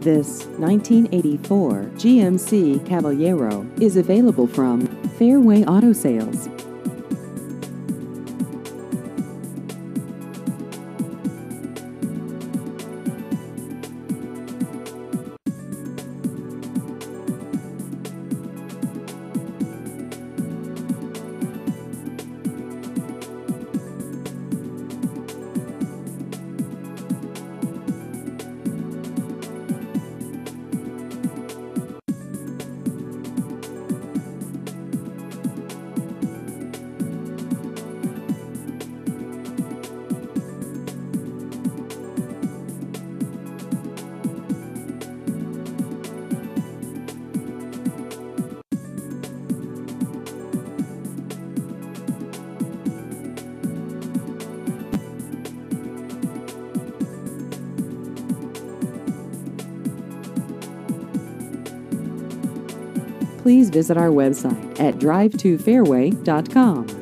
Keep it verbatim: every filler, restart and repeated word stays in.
This nineteen eighty-four G M C Caballero is available from Fairway Auto Sales. Please visit our website at drive to fairway dot com.